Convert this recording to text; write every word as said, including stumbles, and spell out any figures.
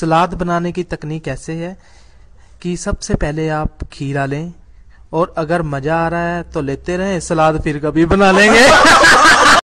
सलाद बनाने की तकनीक ऐसे है कि सबसे पहले आप खीरा लें और अगर मजा आ रहा है तो लेते रहें, सलाद फिर कभी बना लेंगे।